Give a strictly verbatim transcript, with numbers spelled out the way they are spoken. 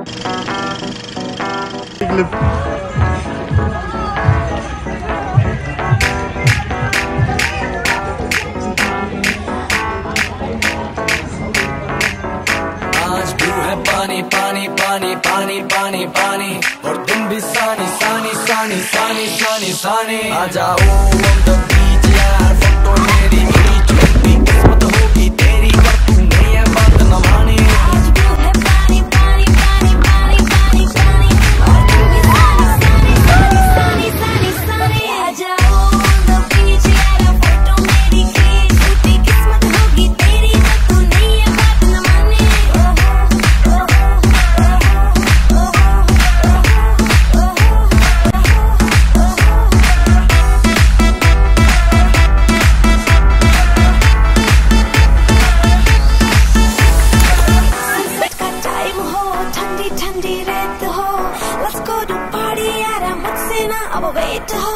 आज भी है पानी पानी पानी पानी पानी पानी और तुम भी सानी सानी सानी सानी सानी सानी आ जाओ on the beach यार फोटो मेरी खींच लंबी किस्मत होगी तेरी पर तूने ये बात न मानी। आज भी है पानी पानी पानी पानी पानी पानी और तुम भी सानी सानी सानी सानी सानी आ जाओ on the beach यार फोटो मेरी खींच लंबी किस्मत होगी तेरी पर तूने ये बात न मानी। ठंडी ठंडी रेत हो, let's go to party यार मुझसे ना अब वेट हो।